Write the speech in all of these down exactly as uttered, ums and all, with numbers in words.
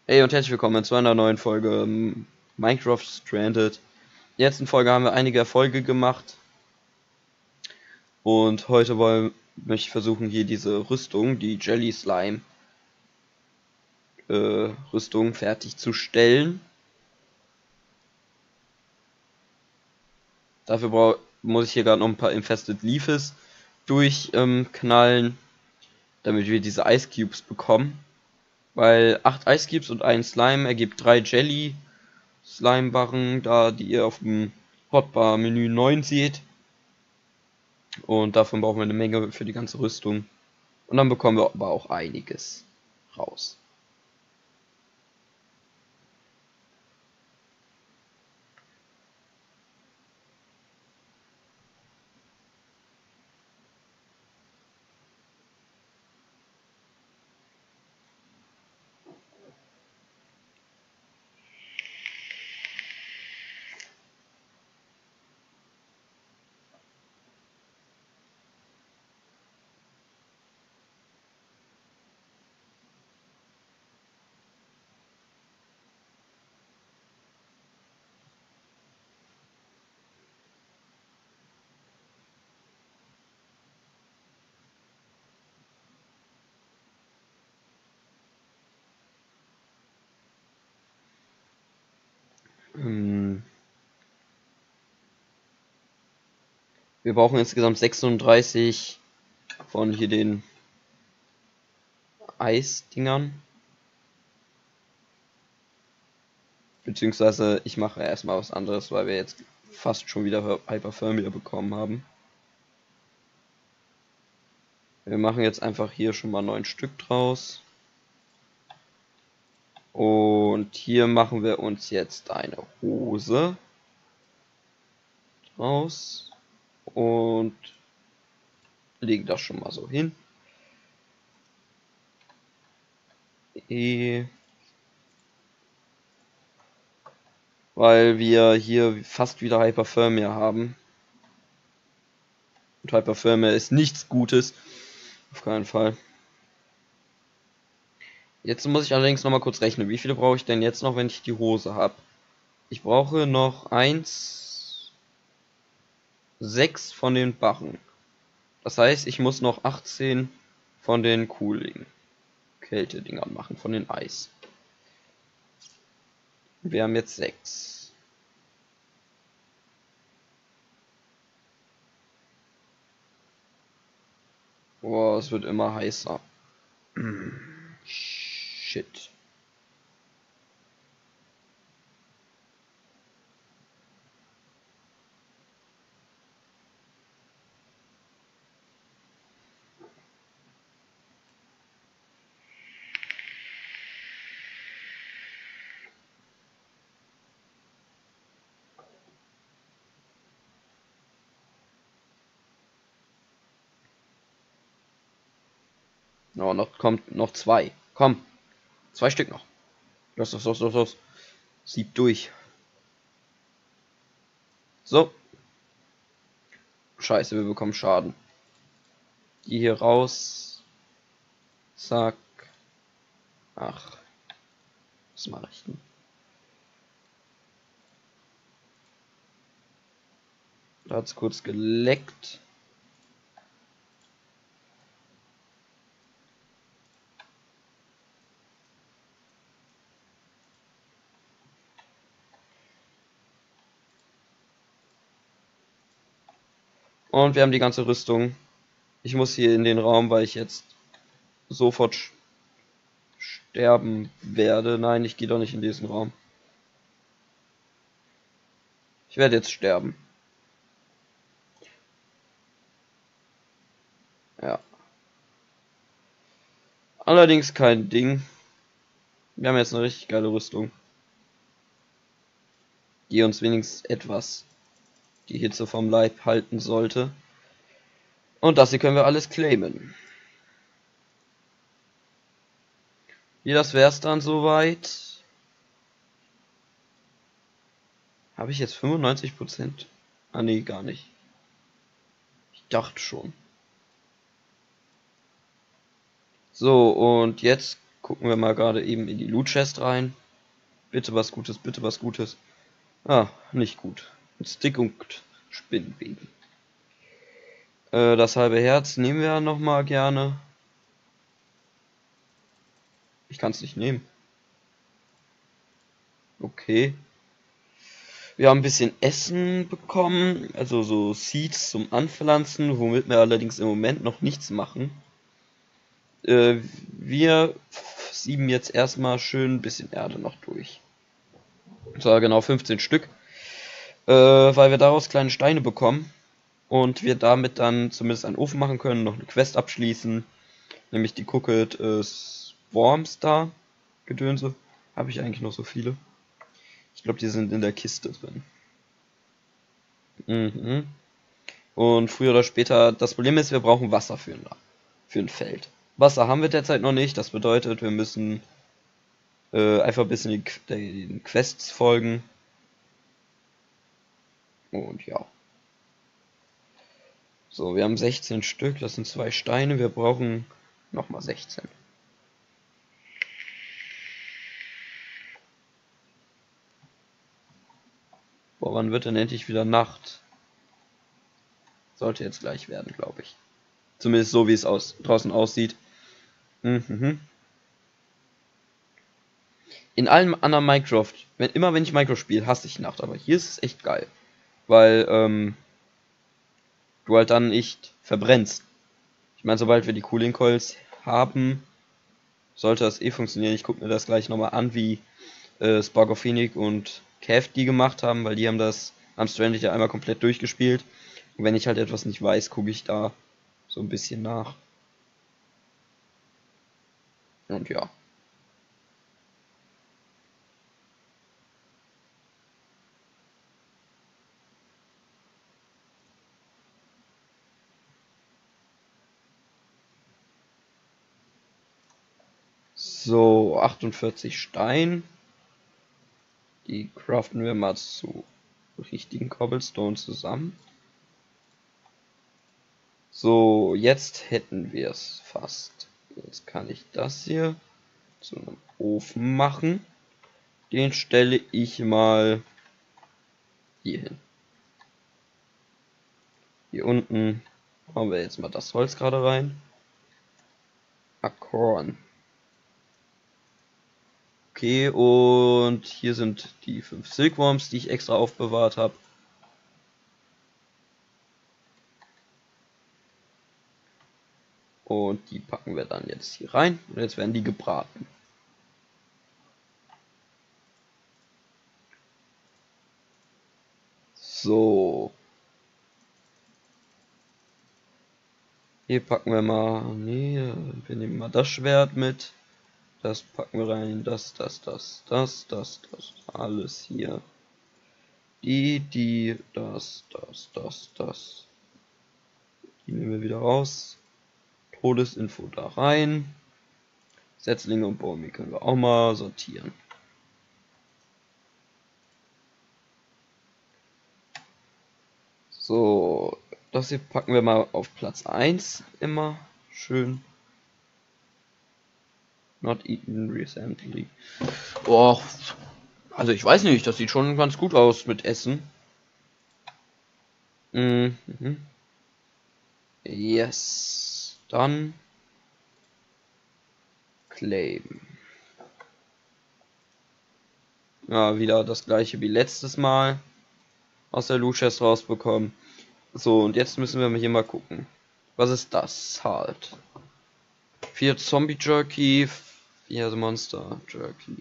Hey und herzlich willkommen zu einer neuen Folge ähm, Minecraft Stranded. In der letzten Folge haben wir einige Erfolge gemacht. Und heute wollen, möchte ich versuchen, hier diese Rüstung, die Jelly Slime äh, Rüstung, fertigzustellen. Dafür brauch, muss ich hier gerade noch ein paar Infested Leaves durchknallen, ähm, damit wir diese Ice Cubes bekommen. Weil acht Ice Cubes und ein Slime ergibt drei Jelly Slime-Barren, da die ihr auf dem Hotbar-Menü neun seht. Und davon brauchen wir eine Menge für die ganze Rüstung. Und dann bekommen wir aber auch einiges raus. Ähm wir brauchen insgesamt sechsunddreißig von hier den Eisdingern. Beziehungsweise ich mache erstmal was anderes, weil wir jetzt fast schon wieder Hyperthermia bekommen haben. Wir machen jetzt einfach hier schon mal neun Stück draus. Und hier machen wir uns jetzt eine Hose draus. Und legen das schon mal so hin. E weil wir hier fast wieder Hyperthermia haben. Und Hyperthermia ist nichts Gutes. Auf keinen Fall. Jetzt muss ich allerdings noch mal kurz rechnen. Wie viele brauche ich denn jetzt noch, wenn ich die Hose habe? Ich brauche noch eins, sechs von den Barren. Das heißt, ich muss noch achtzehn von den Cooling Kälte-Dingern machen, von den Eis. Wir haben jetzt sechs. Boah, es wird immer heißer. Shit. No, noch kommt noch zwei. Komm. Zwei Stück noch. Los, los, los, los, los. Sieb durch. So. Scheiße, wir bekommen Schaden. Die hier raus. Zack. Ach. Was mache ich denn? Da hat es kurz geleckt. Und wir haben die ganze Rüstung. Ich muss hier in den Raum, weil ich jetzt sofort sterben werde. Nein, ich gehe doch nicht in diesen Raum. Ich werde jetzt sterben. Ja. Allerdings kein Ding. Wir haben jetzt eine richtig geile Rüstung, die uns wenigstens etwas die Hitze vom Leib halten sollte. Und das hier können wir alles claimen. Hier, das wär's dann soweit. Habe ich jetzt fünfundneunzig Prozent? Ah nee, gar nicht. Ich dachte schon. So, und jetzt gucken wir mal gerade eben in die Loot Chest rein. Bitte was Gutes, bitte was Gutes. Ah, nicht gut. Ein Stick und Spinnenweben. Äh, das halbe Herz nehmen wir ja nochmal gerne. Ich kann es nicht nehmen. Okay. Wir haben ein bisschen Essen bekommen, also so Seeds zum Anpflanzen, womit wir allerdings im Moment noch nichts machen. Äh, wir sieben jetzt erstmal schön ein bisschen Erde noch durch. Und zwar genau fünfzehn Stück. Äh, weil wir daraus kleine Steine bekommen. Und wir damit dann zumindest einen Ofen machen können, noch eine Quest abschließen. Nämlich die Cooked äh, Swarms da. Gedönse. Habe ich eigentlich noch so viele? Ich glaube, die sind in der Kiste drin. Mhm. Und früher oder später, das Problem ist, wir brauchen Wasser für ein, für ein Feld. Wasser haben wir derzeit noch nicht, das bedeutet, wir müssen äh, einfach ein bisschen den, den Quests folgen. Und ja. So, wir haben sechzehn Stück, das sind zwei Steine, wir brauchen nochmal sechzehn. Boah, wann wird denn endlich wieder Nacht? Sollte jetzt gleich werden, glaube ich. Zumindest so, wie es aus, draußen aussieht. Mhm. In allen anderen Minecraft, wenn, immer wenn ich Minecraft spiele, hasse ich Nacht, aber hier ist es echt geil. Weil, ähm, du halt dann nicht verbrennst. Ich meine, sobald wir die Cooling Coils haben, sollte das eh funktionieren. Ich gucke mir das gleich nochmal an, wie äh, Spark of Phoenix und Cav die gemacht haben, weil die haben das am Stranded ja einmal komplett durchgespielt. Und wenn ich halt etwas nicht weiß, gucke ich da so ein bisschen nach. Und ja. So, achtundvierzig Stein. Die craften wir mal zu richtigen Cobblestone zusammen. So, jetzt hätten wir es fast. Jetzt kann ich das hier zu einem Ofen machen. Den stelle ich mal hier hin. Hier unten haben wir jetzt mal das Holz gerade rein. Akorn. Okay, und hier sind die fünf Silkworms, die ich extra aufbewahrt habe. Und die packen wir dann jetzt hier rein. Und jetzt werden die gebraten. So. Hier packen wir mal. Nee, wir nehmen mal das Schwert mit. Das packen wir rein. Das, das, das, das, das, das. Alles hier. Die, die, das, das, das, das. Die nehmen wir wieder raus. Todesinfo da rein. Setzlinge und Bäume können wir auch mal sortieren. So, das hier packen wir mal auf Platz eins immer. Schön. Not eaten recently. Oh, also ich weiß nicht, das sieht schon ganz gut aus mit Essen. Mhm. Yes. Dann claim. Ja, wieder das gleiche wie letztes Mal aus der Loot Chest rausbekommen. So, und jetzt müssen wir hier mal gucken. Was ist das? Salt. Vier Zombie Jerky, vier Monster Jerky.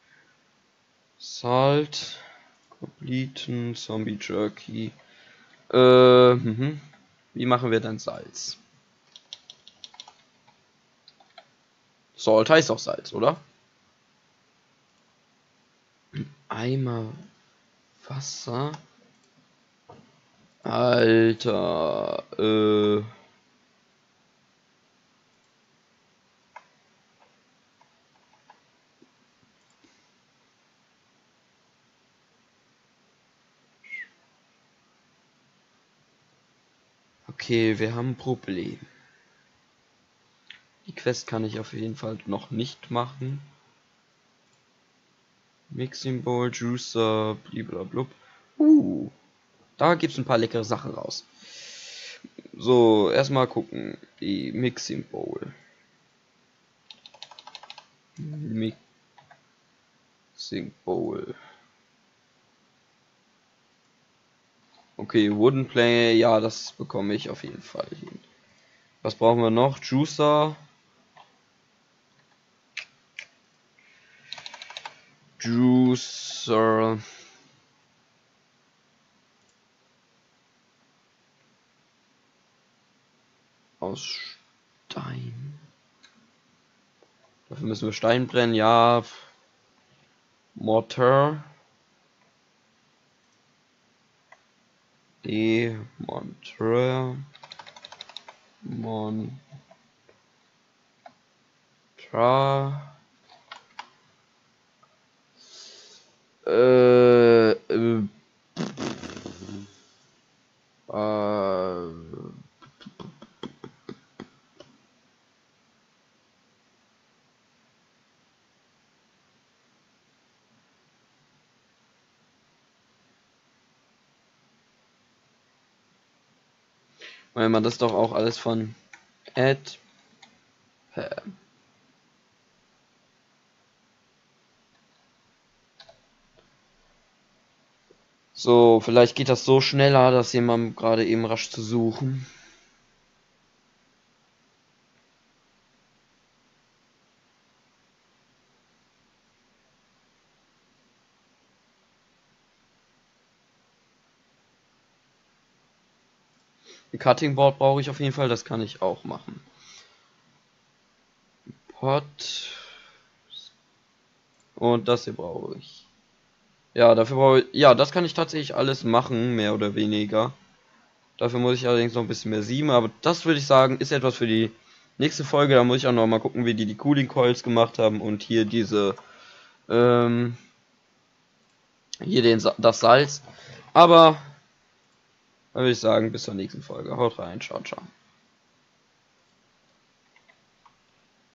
Salt. Completen Zombie Jerky. Äh, mhm. Wie machen wir denn Salz? Salt heißt auch Salz, oder? Eimer Wasser. Alter, äh. Okay, wir haben ein Problem. Die Quest kann ich auf jeden Fall noch nicht machen. Mixing Bowl, Juicer, blablabla. Uh, da gibt es ein paar leckere Sachen raus. So, erstmal gucken. Die Mixing Bowl. Mixing Bowl. Okay, Wooden Play, ja, das bekomme ich auf jeden Fall hin. Was brauchen wir noch? Juicer. Juicer. Aus Stein. Dafür müssen wir Stein brennen, ja. Mortar. E. Montre. Montra. Äh. Äh. äh Weil man das doch auch alles von Add. So, vielleicht geht das so schneller, dass jemand gerade eben rasch zu suchen. Ein Cutting Board brauche ich auf jeden Fall, das kann ich auch machen. Pot. Und das hier brauche ich. Ja, dafür brauche ich. Ja, das kann ich tatsächlich alles machen, mehr oder weniger. Dafür muss ich allerdings noch ein bisschen mehr sieben, aber das würde ich sagen, ist etwas für die nächste Folge. Da muss ich auch noch mal gucken, wie die die Cooling Coils gemacht haben und hier diese, ähm, hier den, das Salz. Aber, würde ich sagen, bis zur nächsten Folge. Haut rein, ciao, ciao.